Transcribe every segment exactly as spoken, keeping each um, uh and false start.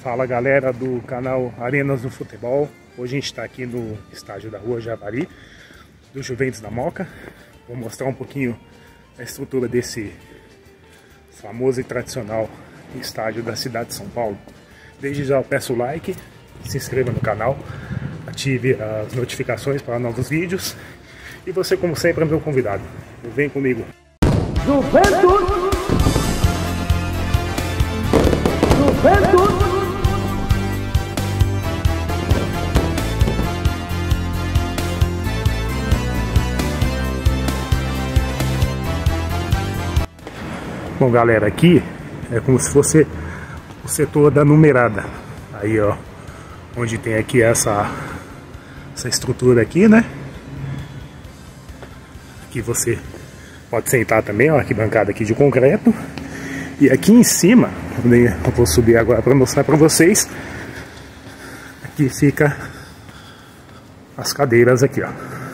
Fala galera do canal Arenas do Futebol. Hoje a gente está aqui no estádio da Rua Javari, do Juventus da Moca. Vou mostrar um pouquinho a estrutura desse famoso e tradicional estádio da cidade de São Paulo. Desde já eu peço o like, se inscreva no canal, ative as notificações para novos vídeos. E você, como sempre, é meu convidado. Vem comigo. Juventus! Juventus! Bom galera, aqui é como se fosse o setor da numerada. Aí ó, onde tem aqui essa, essa estrutura aqui, né? Aqui você pode sentar também, ó, arquibancada aqui de concreto. E aqui em cima, eu vou subir agora para mostrar para vocês. Aqui fica as cadeiras aqui, ó.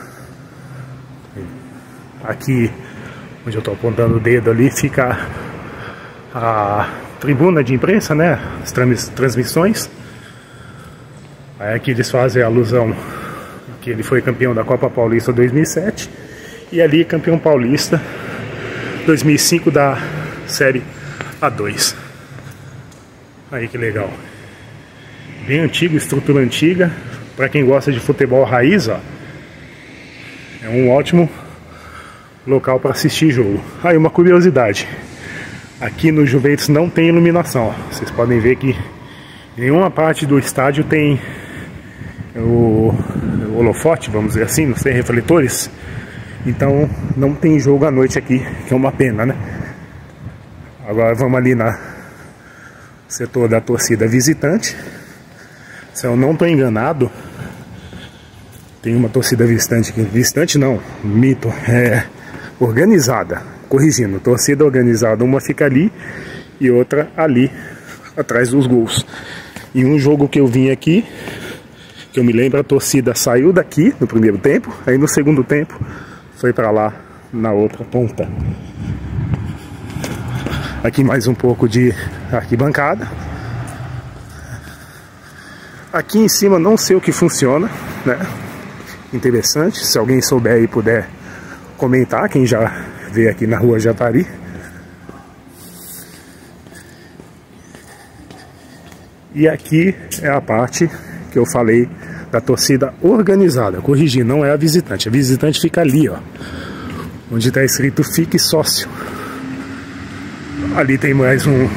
Aqui onde eu estou apontando o dedo ali fica a tribuna de imprensa, né? As transmissões. Aí aqui eles fazem alusão que ele foi campeão da Copa Paulista dois mil e sete. E ali campeão paulista dois mil e cinco da série A dois. Aí que legal. Bem antigo, estrutura antiga. Para quem gosta de futebol raiz, ó, é um ótimo local para assistir jogo. Aí uma curiosidade. Aqui no Juventus não tem iluminação. Ó. Vocês podem ver que em nenhuma parte do estádio tem o, o holofote, vamos dizer assim, não tem refletores. Então não tem jogo à noite aqui, que é uma pena, né? Agora vamos ali na setor da torcida visitante. Se eu não estou enganado, tem uma torcida visitante aqui. Visitante não, mito, é organizada. Corrigindo, torcida organizada, uma fica ali e outra ali, atrás dos gols. E um jogo que eu vim aqui, que eu me lembro, a torcida saiu daqui no primeiro tempo, aí no segundo tempo foi para lá, na outra ponta. Aqui mais um pouco de arquibancada. Aqui em cima não sei o que funciona, né? Interessante, se alguém souber e puder comentar, quem já veio aqui na Rua Javari. E aqui é a parte que eu falei da torcida organizada. Corrigir, não é a visitante. A visitante fica ali, ó, onde está escrito Fique Sócio. Ali tem mais um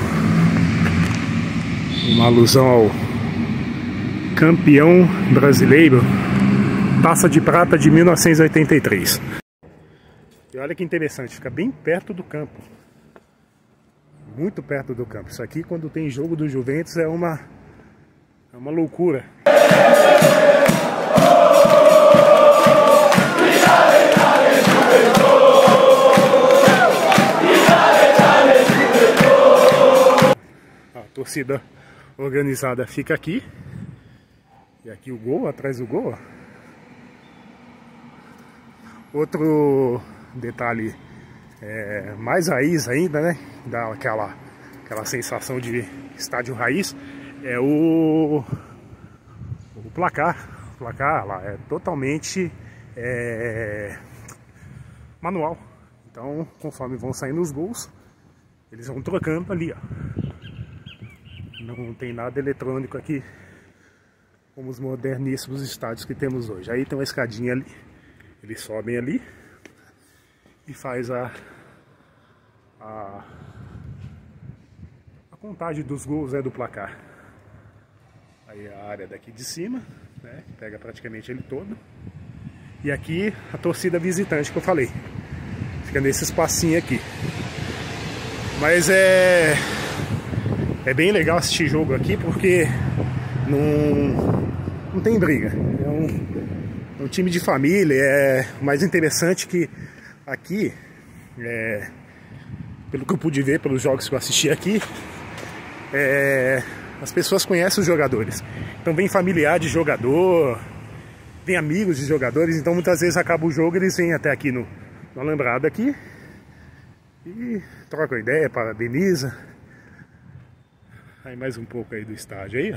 uma alusão ao campeão brasileiro Taça de Prata de mil novecentos e oitenta e três. E olha que interessante, fica bem perto do campo. Muito perto do campo. Isso aqui, quando tem jogo do Juventus, é uma é uma loucura. A torcida organizada fica aqui. E aqui o gol, atrás do gol, ó. Outro detalhe é, mais raiz ainda, né? Dá aquela, aquela sensação de estádio raiz. É o, o placar. O placar lá é totalmente é, manual. Então, conforme vão saindo os gols, eles vão trocando ali, ó. Não tem nada eletrônico aqui, como os moderníssimos estádios que temos hoje. Aí tem uma escadinha ali. Eles sobem ali e faz a, a, a contagem dos gols, né, do placar. Aí a área daqui de cima, né, pega praticamente ele todo. E aqui a torcida visitante que eu falei. Fica nesse espacinho aqui. Mas é, é bem legal assistir jogo aqui porque não, não tem briga. É um... um time de família. É mais interessante que aqui, é, pelo que eu pude ver, pelos jogos que eu assisti aqui, é, as pessoas conhecem os jogadores. Então vem familiar de jogador, vem amigos de jogadores, então muitas vezes acaba o jogo, eles vêm até aqui no, no alambrado aqui e trocam ideia, parabeniza. Aí mais um pouco aí do estádio aí, ó.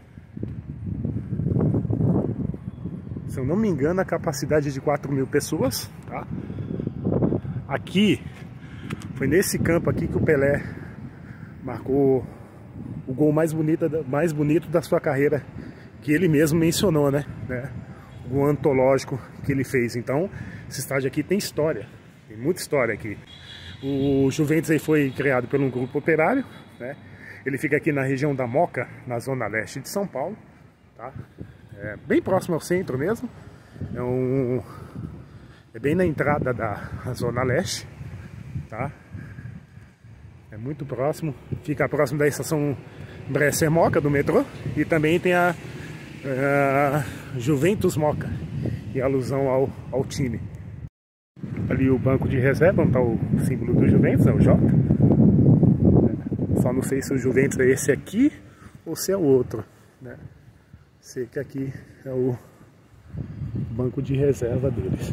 Se eu não me engano, a capacidade é de quatro mil pessoas, tá? Aqui, foi nesse campo aqui que o Pelé marcou o gol mais bonito, mais bonito da sua carreira, que ele mesmo mencionou, né? né? O gol antológico que ele fez. Então, esse estádio aqui tem história, tem muita história aqui. O Juventus aí foi criado por um grupo operário, né? Ele fica aqui na região da Moca, na zona leste de São Paulo, tá? É bem próximo ao centro mesmo. É, um, é bem na entrada da zona leste, tá? É muito próximo. Fica próximo da estação Bresser Moca do metrô. E também tem a, a Juventus Moca, em alusão ao, ao time. Ali o banco de reserva, onde está o símbolo do Juventus, é o J. Só não sei se o Juventus é esse aqui ou se é o outro, né? Sei que aqui é o banco de reserva deles.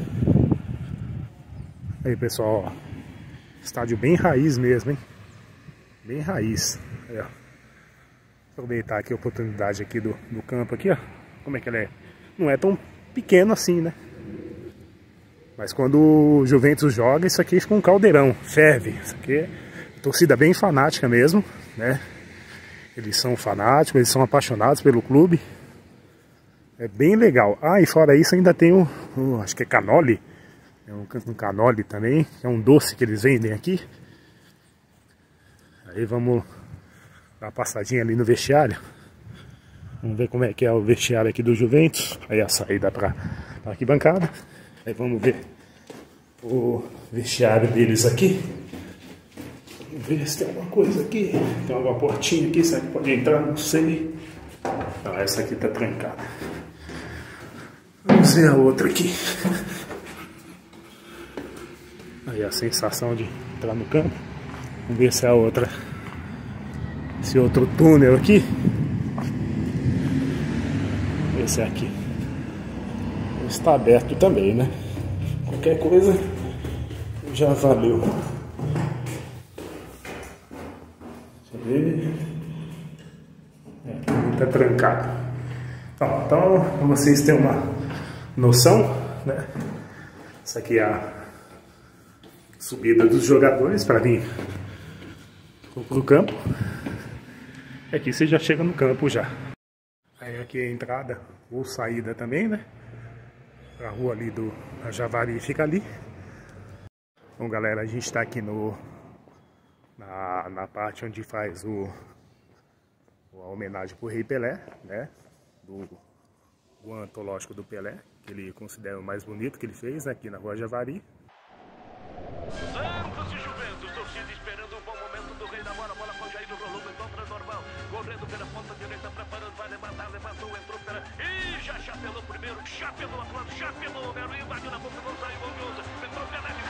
Aí, pessoal, ó, estádio bem raiz mesmo, hein? Bem raiz. Aí, ó. Aproveitar aqui a oportunidade aqui do, do campo aqui, ó. Como é que ele é? Não é tão pequeno assim, né? Mas quando o Juventus joga, isso aqui fica um caldeirão, ferve. Isso aqui é torcida bem fanática mesmo, né? Eles são fanáticos, eles são apaixonados pelo clube. É bem legal. Ah, e fora isso ainda tem o, o acho que é canoli. É um, um canoli também, é um doce que eles vendem aqui. Aí vamos dar uma passadinha ali no vestiário. Vamos ver como é que é o vestiário aqui do Juventus. Aí a saída para a arquibancada. Aí vamos ver o vestiário deles aqui. Vamos ver se tem alguma coisa aqui. Tem alguma portinha aqui, será que pode entrar? Não sei. Ah, essa aqui tá trancada. Vamos ver a outra aqui. Aí a sensação de entrar no campo. Vamos ver se é a outra. Esse outro túnel aqui. Esse aqui. Está aberto também, né? Qualquer coisa já valeu. Deixa eu ver. É, está trancado. Então, então, para vocês terem uma noção, né? Essa aqui é a subida dos jogadores para vir para o campo. E aqui você já chega no campo já. Aí aqui é a entrada ou saída também, né? A rua ali do Javari fica ali. Bom, galera, a gente está aqui no na, na parte onde faz o a homenagem pro Rei Pelé, né? Do o antológico do Pelé, que ele considera o mais bonito que ele fez, né? Aqui na rua Javari. Santos e Juventus, torcida esperando um bom momento do Rei da Bola, bola com o Jair rolou, encontra normal, correndo pela ponta direita, preparando, vai levantar, levantou, entrou pela... Ih, já chapelou primeiro, chapelou a planta, chapelou o Melo, invadiu na boca, não saiu, Bonhosa, entrou pela de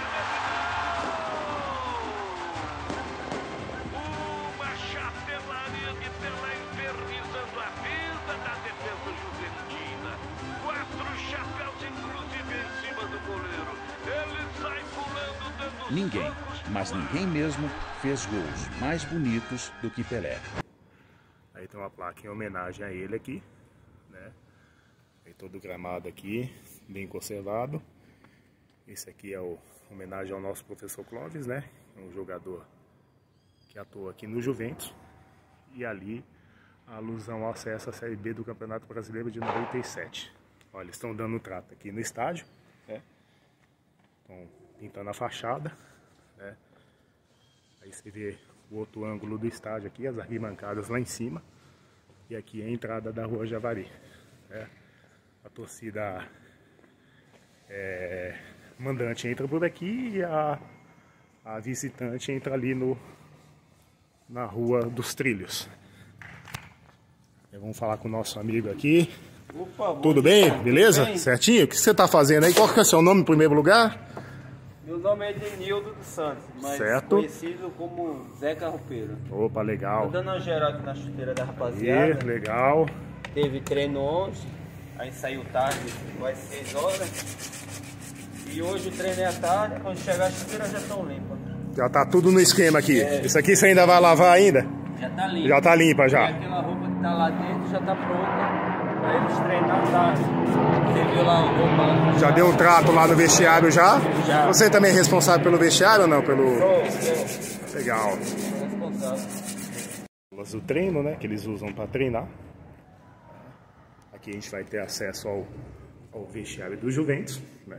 uma chapelaria de Pelé infernizando a vida da defesa juventina. Quatro chapéus, inclusive, em cima do goleiro. Ele sai pulando, dando... Ninguém, mas ninguém mesmo, fez gols mais bonitos do que Pelé. Aí tem uma placa em homenagem a ele aqui, né? Aí todo o gramado aqui, bem conservado. Esse aqui é o homenagem ao nosso professor Clóvis, né? Um jogador que atuou aqui no Juventus. E ali a alusão ao acesso à Série B do Campeonato Brasileiro de noventa e sete. Olha, eles estão dando trato aqui no estádio, né? Estão pintando a fachada, né? Aí você vê o outro ângulo do estádio aqui, as arquibancadas lá em cima. E aqui é a entrada da rua Javari, né? A torcida é, mandante entra por aqui e a, a visitante entra ali no, na Rua dos Trilhos. E vamos falar com o nosso amigo aqui. Opa, tudo bem? Dia. Beleza? Tudo bem? Certinho? O que você está fazendo aí? Qual que é o seu nome em primeiro lugar? Meu nome é Edenildo dos Santos, mas Certo. conhecido como Zé Carropeiro. Opa, legal. Tô dando uma geral aqui na chuteira da rapaziada. E, legal. Teve treino ontem, aí saiu tarde, quase seis horas. E hoje o treino é à tarde, quando chegar as chuteiras já estão limpas. Já tá tudo no esquema aqui. É. Isso aqui você ainda vai lavar ainda? Já tá limpa. Já tá limpa já. E aquela roupa que tá lá dentro já tá pronta pra eles treinar tarde. Você viu lá a roupa lá? Já deu um trato lá no vestiário já? Já. Você também é responsável pelo vestiário ou não? Pelo... Sou, sou. Legal. Sou responsável. Do treino, né, que eles usam para treinar. Aqui a gente vai ter acesso ao, ao vestiário do Juventus, né?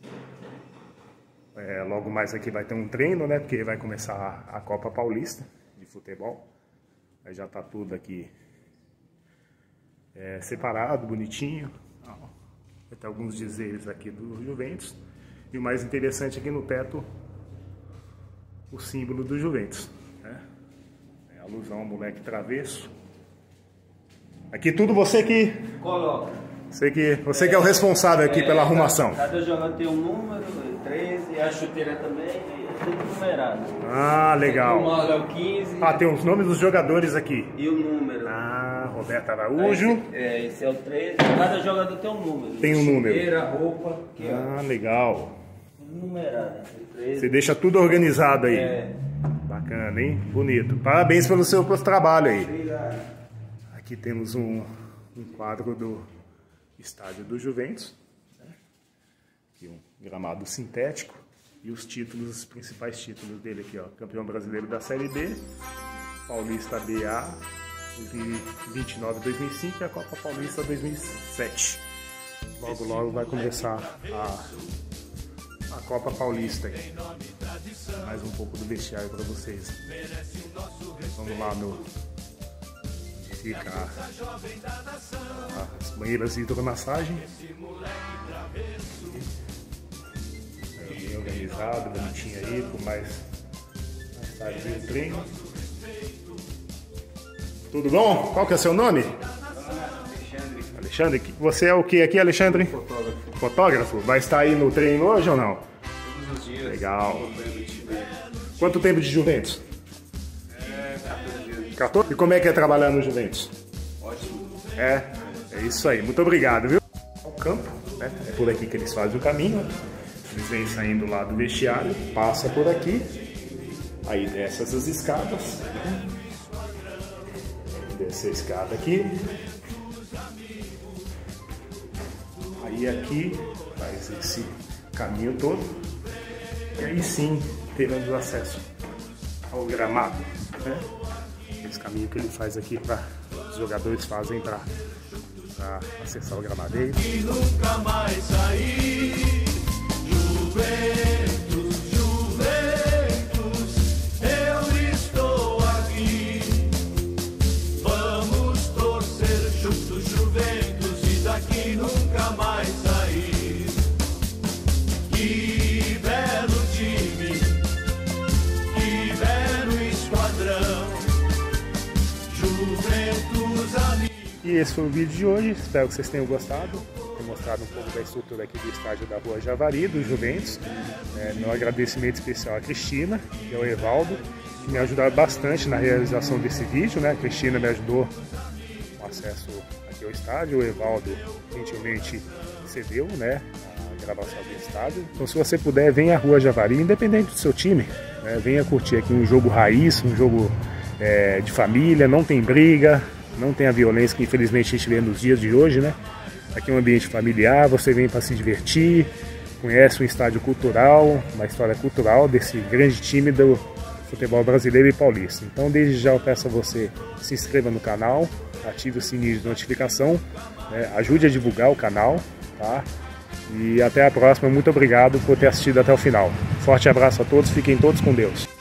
É, logo mais aqui vai ter um treino, né, porque vai começar a, a Copa Paulista de futebol. Aí já tá tudo aqui é, separado, bonitinho. Vai ter alguns dizeres aqui do Juventus. E o mais interessante aqui no teto, o símbolo do Juventus, né? Alusão ao moleque travesso. Aqui tudo você que... Coloca. Você que, você que é o responsável aqui é, pela arrumação. Cada jogador tem um número, treze, e a chuteira também, é tudo numerado. Ah, legal. O Marlon é o quinze. Ah, tem os nomes dos jogadores aqui. E o número. Ah, Roberto Araújo. Esse, é, esse é o treze. Cada jogador tem um número. Tem um número. Chuteira, roupa. Aqui, ah, legal. Tudo numerado. treze. Você deixa tudo organizado aí. É. Bacana, hein? Bonito. Parabéns pelo seu pelo trabalho aí. Obrigado. Aqui temos um, um quadro do estádio do Juventus. Né? Aqui um gramado sintético. E os títulos, os principais títulos dele aqui, ó. Campeão brasileiro da Série B, Paulista B A vinte e nove dois mil e cinco e a Copa Paulista dois mil e sete. Logo, logo vai começar a, a Copa Paulista aí. Mais um pouco do vestiário para vocês. Vamos lá no... Fica as banheiras de hidromassagem. É bem organizado, bonitinho aí, com mais, mais tarde do treino. Tudo bom? Qual que é o seu nome? Alexandre. Alexandre, você é o que aqui, Alexandre? Fotógrafo. Fotógrafo? Vai estar aí no treino hoje ou não? Todos os dias. Legal. Quanto tempo de Juventus? É, quatorze dias. quatorze? E como é que é trabalhar no Juventus? Ótimo. É, é isso aí. Muito obrigado, viu? O campo, né? É por aqui que eles fazem o caminho. Eles vêm saindo lá do vestiário, passa por aqui, aí desce essas escadas, né? Desce a escada aqui, aí aqui faz esse caminho todo, e aí sim teremos acesso ao gramado, né? Esse caminho que ele faz aqui para os jogadores fazem para acessar o gramado. E nunca mais sair. Juventus, Juventus, eu estou aqui. Vamos torcer juntos, Juventus, e daqui nunca mais sair. Que belo time, que belo esquadrão. Juventus, amigo. E esse foi o vídeo de hoje, espero que vocês tenham gostado. Tenho mostrado um pouco da estrutura aqui do estádio da Rua Javari, do Juventus. É, meu agradecimento especial à Cristina e ao Evaldo, que me ajudaram bastante na realização desse vídeo, né? A Cristina me ajudou com acesso aqui ao estádio, o Evaldo gentilmente cedeu, né, a gravação do estádio. Então, se você puder, venha à Rua Javari, independente do seu time, né? Venha curtir aqui um jogo raiz, um jogo é, de família, não tem briga, não tem a violência que infelizmente a gente vê nos dias de hoje, né? Aqui é um ambiente familiar, você vem para se divertir, conhece um estádio cultural, uma história cultural desse grande time do futebol brasileiro e paulista. Então, desde já eu peço a você se inscreva no canal, ative o sininho de notificação, né? Ajude a divulgar o canal, tá? E até a próxima, muito obrigado por ter assistido até o final. Forte abraço a todos, fiquem todos com Deus.